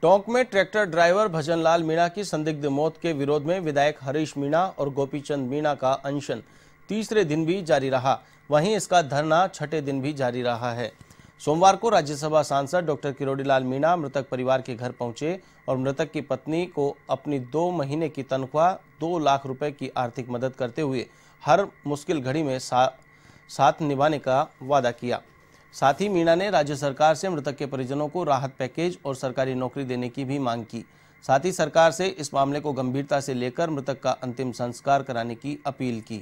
टोंक में tractor driver Bhajanlal Meena की संदिग्ध मौत के विरोध में विधायक हरीश मीणा और गोपीचंद मीणा का अनशन तीसरे दिन भी जारी रहा। वहीं इसका धरना छठे दिन भी जारी रहा है। सोमवार को राज्यसभा सांसद डॉक्टर किरोड़ीलाल मीणा मृतक परिवार के घर पहुंचे और मृतक की पत्नी को अपनी 2 महीने की तनख्वाह 2 लाख रुपए की आर्थिक मदद करते हुए हर मुश्किल घड़ी में साथ निभाने का वादा किया। साथ ही मीणा ने राज्य सरकार से मृतक के परिजनों को राहत पैकेज और सरकारी नौकरी देने की भी मांग की। साथ ही सरकार से इस मामले को गंभीरता से लेकर मृतक का अंतिम संस्कार कराने की अपील की।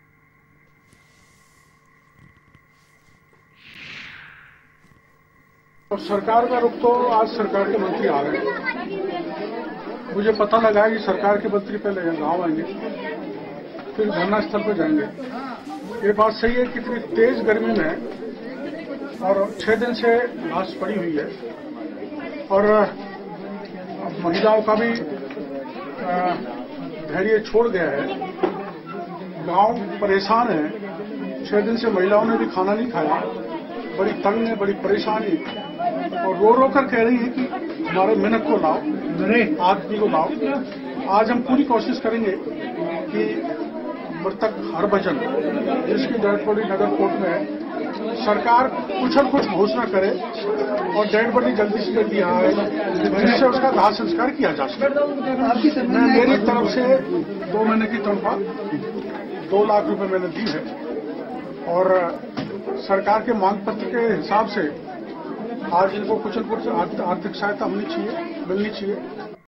और सरकार का रुख तो आज सरकार के मंत्री आ रहे हैं। मुझे पता लगा कि सरकार के मंत्री पहले गांव आएंगे, फिर धरना स्थल पर जाएंगे। ये बात सही है कि इतनी तेज गर्मी में और 6 दिन से लाश पड़ी हुई है और महिलाओं का भी धैर्य छोड़ गया है। गांव परेशान है। 6 दिन से महिलाओं ने भी खाना नहीं खाया, बड़ी तंग है, बड़ी परेशानी और रो रो कर कह रही है कि हमारे मिनट को लाओ, आदमी को लाओ। आज हम पूरी कोशिश करेंगे कि मृतक हरभजन, जिसकी डेड बॉडी नगर कोर्ट में है, सरकार कुछ और कुछ घोषणा करे और डेड बॉडी जल्दी से जल्दी आए, जिससे उसका दाह संस्कार किया जा सके। मैं मेरी तरफ से 2 महीने की तनख्वाह 2 लाख रुपए मैंने दी है और सरकार के मांग पत्र के हिसाब से आज इनको कुछ न कुछ आर्थिक सहायता मिलनी चाहिए।